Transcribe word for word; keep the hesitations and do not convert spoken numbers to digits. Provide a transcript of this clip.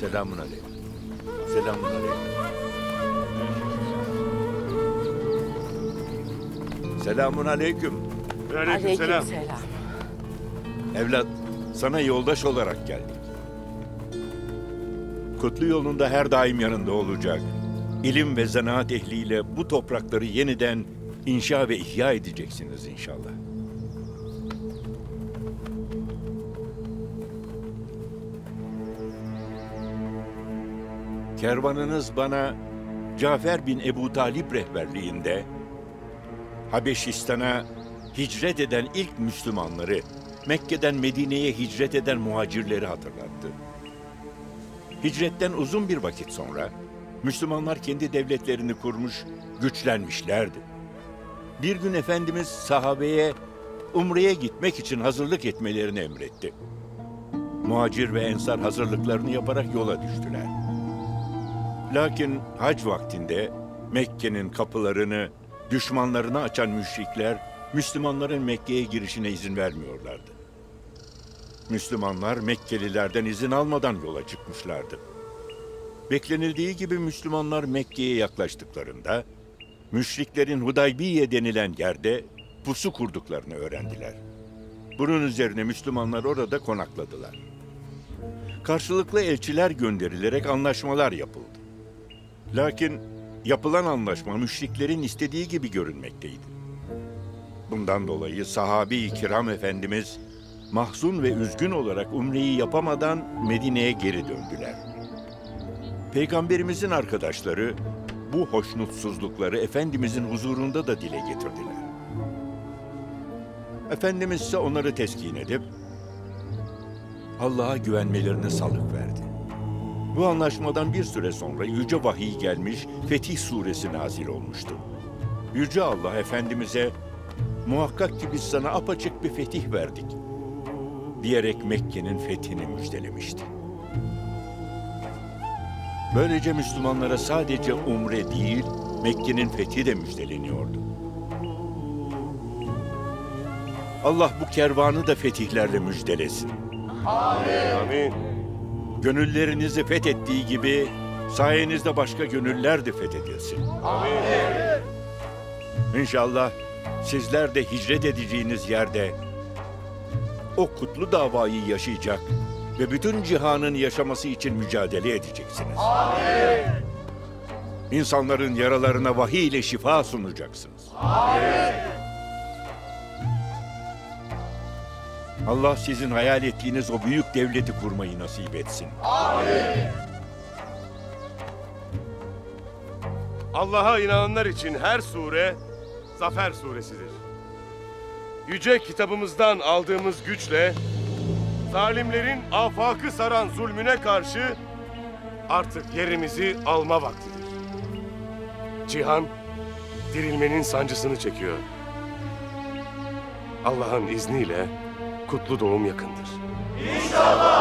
Selamun aleyküm. Selamun aleyküm. Selamun aleyküm. Aleykümselam. Evlat, sana yoldaş olarak geldik. Kutlu yolunda her daim yanında olacak. İlim ve zanaat ehliyle bu toprakları yeniden inşa ve ihya edeceksiniz inşallah. Kervanınız bana Cafer bin Ebu Talib rehberliğinde Habeşistan'a hicret eden ilk Müslümanları, Mekke'den Medine'ye hicret eden muhacirleri hatırlattı. Hicretten uzun bir vakit sonra Müslümanlar kendi devletlerini kurmuş, güçlenmişlerdi. Bir gün Efendimiz sahabeye Umre'ye gitmek için hazırlık etmelerini emretti. Muhacir ve ensar hazırlıklarını yaparak yola düştüler. Lakin hac vaktinde Mekke'nin kapılarını düşmanlarına açan müşrikler Müslümanların Mekke'ye girişine izin vermiyorlardı. Müslümanlar Mekkelilerden izin almadan yola çıkmışlardı. Beklenildiği gibi Müslümanlar Mekke'ye yaklaştıklarında müşriklerin Hudaybiye denilen yerde pusu kurduklarını öğrendiler. Bunun üzerine Müslümanlar orada konakladılar. Karşılıklı elçiler gönderilerek anlaşmalar yapıldı. Lakin yapılan anlaşma müşriklerin istediği gibi görünmekteydi. Bundan dolayı sahabe-i kiram Efendimiz mahzun ve üzgün olarak umreyi yapamadan Medine'ye geri döndüler. Peygamberimizin arkadaşları bu hoşnutsuzlukları Efendimizin huzurunda da dile getirdiler. Efendimiz ise onları teskin edip Allah'a güvenmelerini salık verdi. Bu anlaşmadan bir süre sonra Yüce Vahiy gelmiş, Fetih Suresi nazil olmuştu. Yüce Allah Efendimiz'e muhakkak ki biz sana apaçık bir fetih verdik diyerek Mekke'nin fethini müjdelemişti. Böylece Müslümanlara sadece umre değil, Mekke'nin fethi de müjdeleniyordu. Allah bu kervanı da fetihlerle müjdelesin. Amin. Amin. Gönüllerinizi fethettiği gibi sayenizde başka gönüller de fethedilsin. Amin. İnşallah sizler de hicret edeceğiniz yerde o kutlu davayı yaşayacak ve bütün cihanın yaşaması için mücadele edeceksiniz. Amin. İnsanların yaralarına vahiy ile şifa sunacaksınız. Amin. Allah sizin hayal ettiğiniz o büyük devleti kurmayı nasip etsin. Amin. Allah'a inananlar için her sure Zafer suresidir. Yüce kitabımızdan aldığımız güçle zalimlerin afakı saran zulmüne karşı artık yerimizi alma vaktidir. Cihan dirilmenin sancısını çekiyor. Allah'ın izniyle kutlu doğum yakındır. İnşallah.